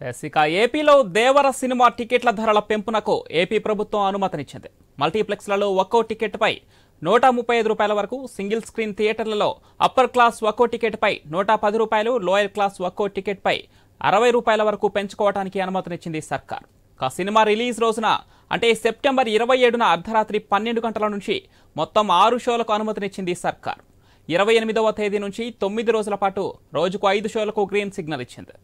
ఇక ఏపీలో దేవర సినిమా టికెట్ల ధరల పెంపునకు ఏపీ ప్రభుత్వం అనుమతినిచ్చింది. మల్టీప్లెక్స్లలో ఒక్కో టికెట్పై 135 రూపాయల వరకు, సింగిల్ స్క్రీన్ థియేటర్లలో అప్పర్ క్లాస్ ఒక్కో టికెట్పై 110 రూపాయలు, లోయర్ క్లాస్ ఒక్కో టికెట్పై 60 రూపాయల వరకు పెంచుకోవడానికి అనుమతినిచ్చింది సర్కార్. సినిమా రిలీజ్ రోజున అంటే సెప్టెంబర్ 27న అర్ధరాత్రి 12 గంటల నుంచి మొత్తం 6 షోలకు అనుమతినిచ్చింది సర్కార్. 28వ తేదీ నుంచి 9 రోజుల పాటు రోజుకు 5 షోలకు గ్రీన్ సిగ్నల్ ఇచ్చింది.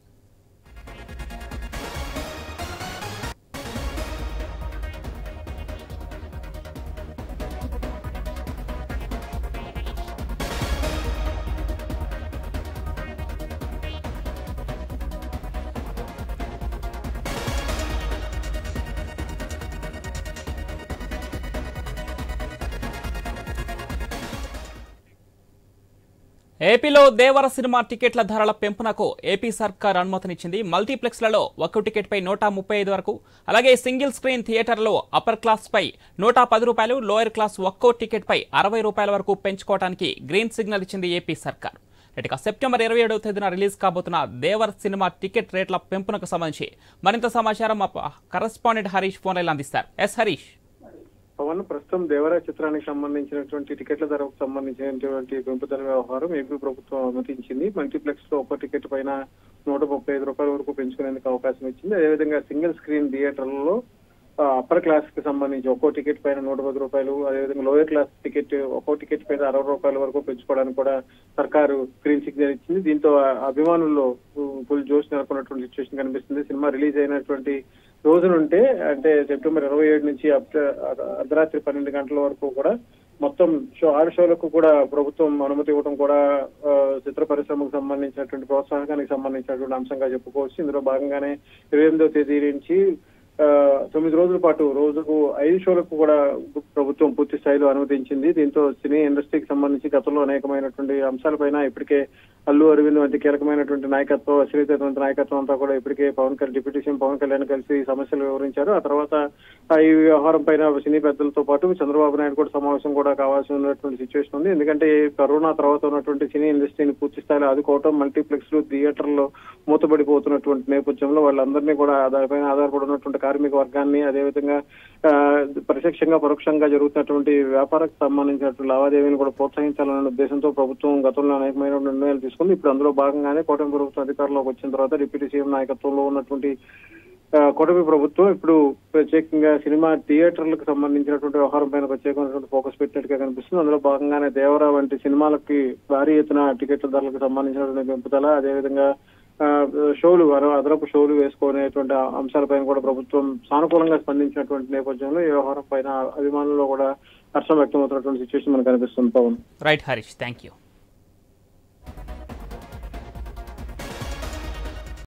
ఏపీలో దేవర సినిమా టికెట్ల ధరల పెంపునకు ఏపీ సర్కార్ అనుమతినిచ్చింది. మల్టీప్లెక్స్లలో ఒక్కో టికెట్పై 135 వరకు, అలాగే సింగిల్ స్క్రీన్ థియేటర్లో అప్పర్ క్లాస్ పై 110 రూపాయలు, లోయర్ క్లాస్ ఒక్కో టికెట్పై 60 రూపాయల వరకు పెంచుకోవడానికి గ్రీన్ సిగ్నల్ ఇచ్చింది ఏపీ సర్కార్. ఇక సెప్టెంబర్ 27వ తేదీన రిలీజ్ కాబోతున్న దేవర్ సినిమా టికెట్ రేట్ల పెంపునకు సంబంధించి మరింత సమాచారం మా కరెస్పాండెంట్ హరీష్ ఫోన్ లైన్ అందిస్తారు. హరీష్. పవన్, ప్రస్తుతం దేవరా చిత్రానికి సంబంధించినటువంటి టికెట్ల ధరకు సంబంధించినటువంటి పెంపుదల వ్యవహారం ఏపీ ప్రభుత్వం అనుమతించింది. మల్టీప్లెక్స్ లో ఒక్క టికెట్ పైన 135 రూపాయల వరకు పెంచుకునేందుకు అవకాశం ఇచ్చింది. అదేవిధంగా సింగిల్ స్క్రీన్ థియేటర్లలో అప్పర్ క్లాస్ కి సంబంధించి ఒక్కో టికెట్ పైన 110 రూపాయలు, అదేవిధంగా లోయర్ క్లాస్ టికెట్ ఒక్కో టికెట్ పైన 60 రూపాయల వరకు పెంచుకోవడానికి కూడా సర్కారు గ్రీన్ సిగ్నల్ ఇచ్చింది. దీంతో అభిమానుల్లో ఫుల్ జోష్ నెలకొన్నటువంటి సిచ్యువేషన్ కనిపిస్తుంది. సినిమా రిలీజ్ అయినటువంటి రోజు నుంటే అంటే సెప్టెంబర్ 27 నుంచి అర్ధరాత్రి 12 గంటల వరకు కూడా మొత్తం 6 షోలకు కూడా ప్రభుత్వం అనుమతి ఇవ్వడం కూడా చిత్ర పరిశ్రమకు సంబంధించినటువంటి ప్రోత్సాహకానికి సంబంధించినటువంటి అంశంగా చెప్పుకోవచ్చు. ఇందులో భాగంగానే 28వ తేదీ నుంచి 9 రోజుల పాటు రోజుకు 5 షోలకు కూడా ప్రభుత్వం పూర్తి స్థాయిలో అనుమతించింది. దీంతో సినీ ఇండస్ట్రీకి సంబంధించి గతంలో అనేకమైనటువంటి అంశాలపైన ఇప్పటికే అల్లు అరవింద్ వంటి కీలకమైనటువంటి నాయకత్వం, అశ్లీలమైనటువంటి నాయకత్వం అంతా కూడా ఇప్పటికే డిప్యూటీ సీఎం పవన్ కళ్యాణ్ కలిసి సమస్యలు వివరించారు. ఆ తర్వాత ఈ వ్యవహారం పైన సినీ పెద్దలతో పాటు చంద్రబాబు నాయుడు కూడా సమావేశం కూడా కావాల్సి ఉన్నటువంటి సిచ్యువేషన్ ఉంది. ఎందుకంటే కరోనా తర్వాత ఉన్నటువంటి సినీ ఇండస్ట్రీని పూర్తి స్థాయిలో ఆదుకోవటం, మల్టీప్లెక్స్ లు థియేటర్లో మూతపడిపోతున్నటువంటి నేపథ్యంలో వాళ్ళందరినీ కూడా దానిపైన ఆధారపడి ఉన్నటువంటి కార్మిక వర్గాన్ని, అదేవిధంగా ప్రత్యక్షంగా పరోక్షంగా జరుగుతున్నటువంటి వ్యాపారకు సంబంధించినటువంటి లావాదేవీలను కూడా ప్రోత్సహించాలనే ఉద్దేశంతో ప్రభుత్వం గతంలో అనేకమైన నిర్ణయాలు తీసుకుంది. ఇప్పుడు అందులో భాగంగానే కూటమి ప్రభుత్వం అధికారంలోకి వచ్చిన తర్వాత డిప్యూటీ సీఎం నాయకత్వంలో ఉన్నటువంటి కూటమి ప్రభుత్వం ఇప్పుడు ప్రత్యేకంగా సినిమా థియేటర్లకు సంబంధించినటువంటి వ్యవహారం పైన ప్రత్యేకమైనటువంటి ఫోకస్ పెట్టినట్టుగా కనిపిస్తుంది. అందులో భాగంగానే దేవరా వంటి సినిమాలకి భారీ ఎత్తున టికెట్ల ధరలకు సంబంధించినటువంటి పెంపుదల, అదేవిధంగా షోలు అదనపు షోలు వేసుకునేటువంటి అంశాలపైన కూడా ప్రభుత్వం సానుకూలంగా స్పందించినటువంటి నేపథ్యంలో ఈ వ్యవహారం పైన అభిమానుల్లో కూడా హర్షం వ్యక్తమవుతున్నటువంటి సిచ్యువేషన్ మనకు కనిపిస్తుంది. Pawan. Right Harish, thank you.